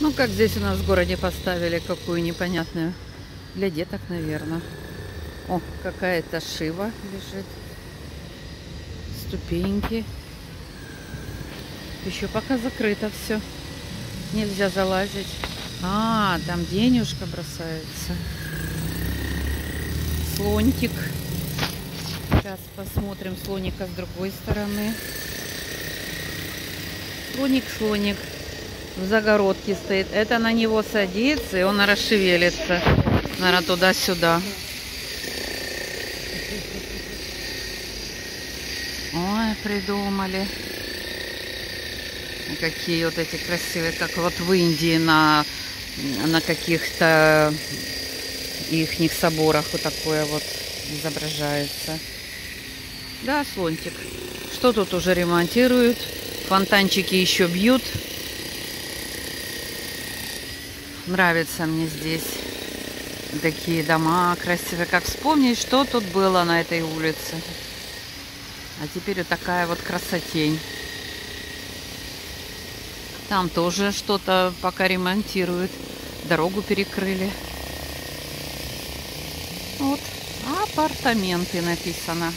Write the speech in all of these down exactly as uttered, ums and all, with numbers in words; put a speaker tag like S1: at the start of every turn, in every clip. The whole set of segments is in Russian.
S1: Ну, как здесь у нас в городе поставили какую непонятную. Для деток, наверное. О, какая-то шива лежит. Ступеньки. Еще пока закрыто все. Нельзя залазить. А, там денежка бросается. Слонтик. Сейчас посмотрим слоника с другой стороны. Слоник, слоник. В загородке стоит. Это на него садится, и он расшевелится. Наверное, туда-сюда. Ой, придумали. Какие вот эти красивые, как вот в Индии на, на каких-то ихних соборах вот такое вот изображается. Да, слонтик. Что тут уже ремонтируют? Фонтанчики еще бьют. Нравится мне здесь. Такие дома красивые. Как вспомнить, что тут было на этой улице. А теперь вот такая вот красотень. Там тоже что-то пока ремонтируют. Дорогу перекрыли. Вот. Апартаменты написано.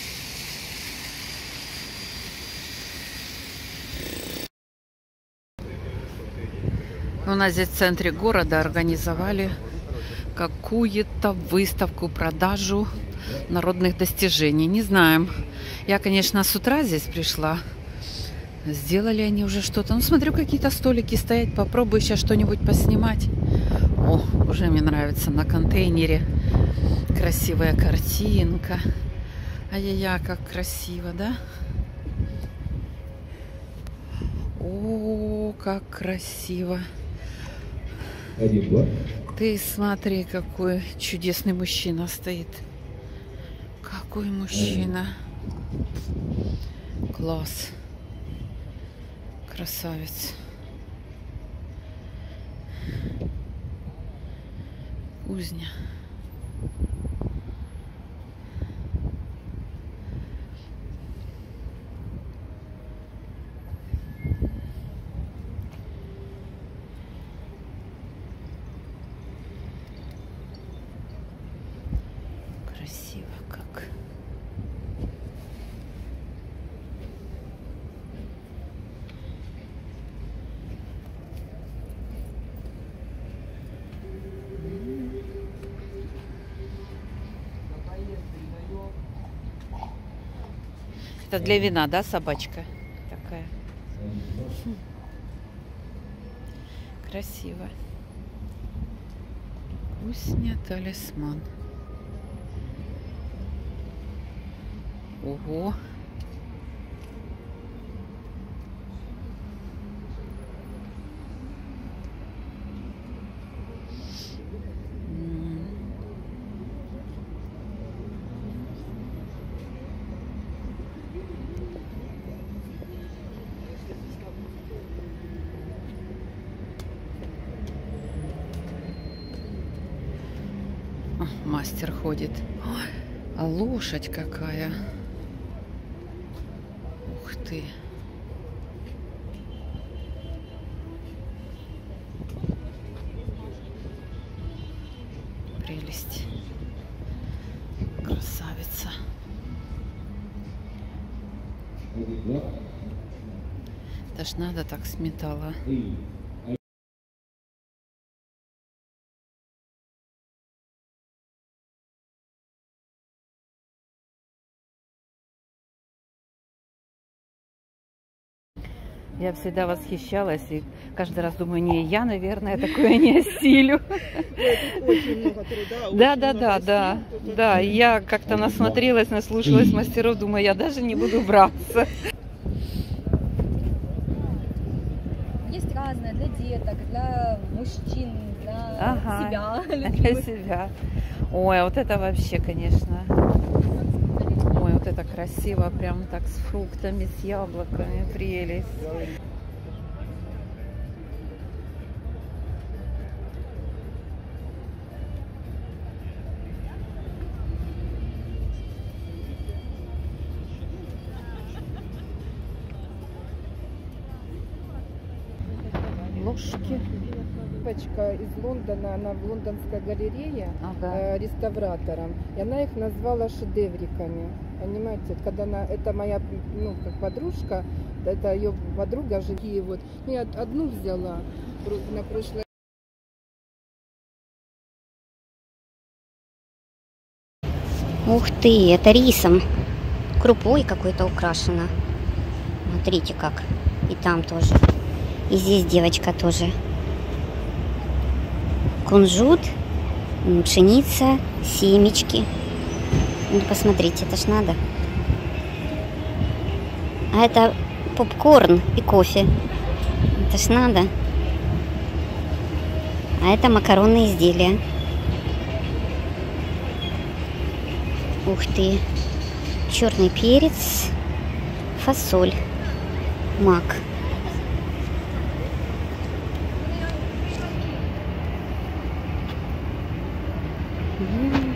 S1: У нас здесь в центре города организовали какую-то выставку, продажу народных достижений. Не знаем. Я, конечно, с утра здесь пришла. Сделали они уже что-то. Ну, смотрю, какие-то столики стоят. Попробую сейчас что-нибудь поснимать. О, уже мне нравится на контейнере. Красивая картинка. Ай-яй-яй, как красиво, да? О, как красиво. Ты смотри, какой чудесный мужчина стоит. Какой мужчина. Класс. Красавец. Кузня. Красиво как. Это для вина, да, собачка такая? Красиво. Кузня, талисман. Ого. Мастер ходит. Ой, а лошадь какая. Ух ты. Прелесть. Красавица. Это ж надо так с металла. Я всегда восхищалась и каждый раз думаю, не, я, наверное, такое не осилю.
S2: Очень много труда.
S1: Да, да, да, да, да. Я как-то насмотрелась, наслушалась мастеров, думаю, я даже не буду браться.
S3: Есть разное для деток, для мужчин, для
S1: ага,
S3: себя.
S1: Для себя. Ой, вот это вообще, конечно. Ой, вот это красиво, прям так с фруктами, с яблоками, прелесть. Ложки.
S2: девочка из Лондона, она в лондонской галерее
S1: Ага.
S2: э, реставратором, и она их назвала шедевриками. Понимаете, когда она, это моя, ну, как подружка, это ее подруга живи, вот. Ну, я одну взяла про- на прошлое.
S4: Ух ты, это рисом. Крупой какой-то украшено. Смотрите как. И там тоже. И здесь девочка тоже. Кунжут, м, пшеница, семечки. Ну, посмотрите, это ж надо. А это попкорн и кофе. Это ж надо. А это макаронные изделия. Ух ты. Черный перец, фасоль, мак. М.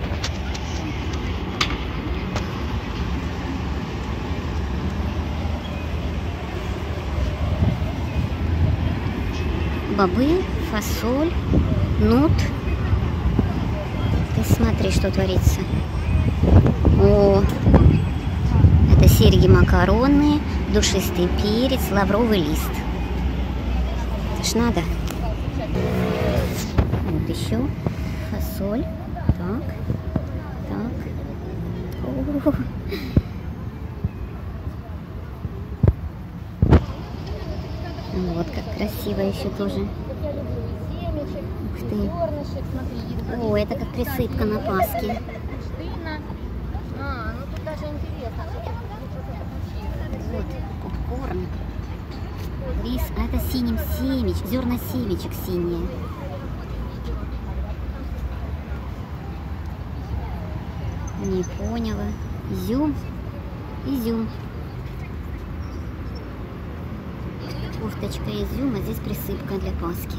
S4: Бобы, фасоль, нут. Ты смотри, что творится. О, это серьги макаронные, душистый перец, лавровый лист. Это ж надо. Вот еще фасоль. Так, так. О. Вот как красиво еще тоже. Ух ты. О, это как присыпка на Пасхе.
S3: А, ну тут даже интересно.
S4: Вот, попкорн. Рис, а это синим семеч, зерна семечек синие. Не поняла. Изюм, изюм. Кофточка изюма, здесь присыпка для Пасхи.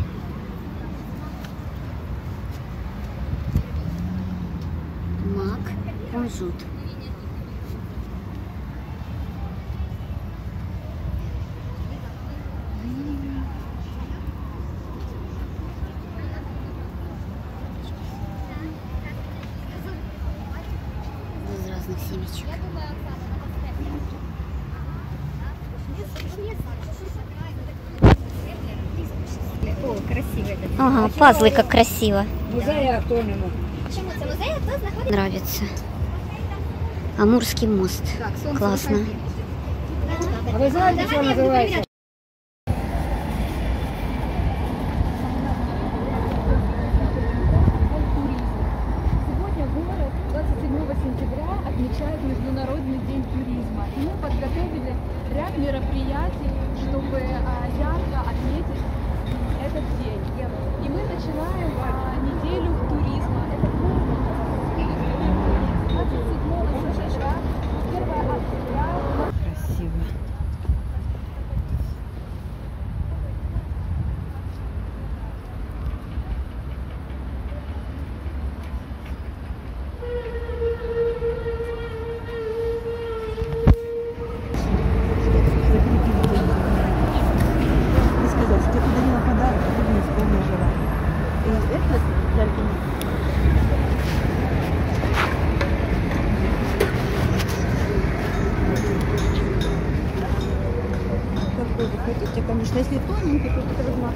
S4: Мак, кунжут. Из разных семечек.
S3: О, красиво это.
S4: Ага, пазлы как красиво.
S2: Музея кто-нибудь.
S3: Почему це музей? Хто знаходиться?
S4: Нравится. Амурский мост. Классно.
S2: А вы знаете, что называется?
S5: Сегодня город двадцать седьмого сентября отмечает Международный день туризма. И мы подготовили ряд мероприятий, чтобы а, ярко отметить этот день. И мы начинаем а, неделю туризма. Это двадцать седьмого сентября, первого октября.
S1: Красиво.
S2: Ты сказал, что тебе подарила подарок, а ты не вспомнил желание. И это для меня. Какой вы хотите, конечно, если тоненький, то это размах.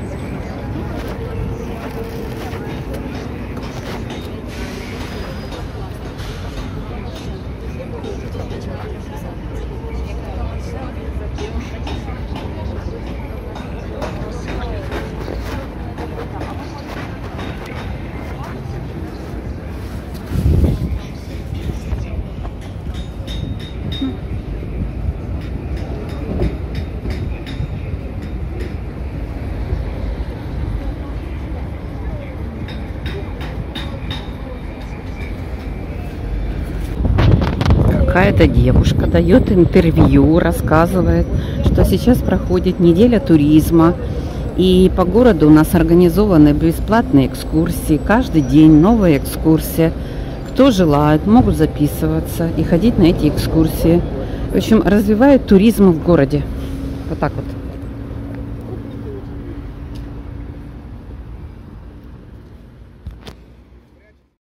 S1: Какая-то девушка дает интервью, рассказывает, что сейчас проходит неделя туризма. И по городу у нас организованы бесплатные экскурсии. Каждый день новая экскурсия. Кто желает, могут записываться и ходить на эти экскурсии. В общем, развивает туризм в городе. Вот так вот.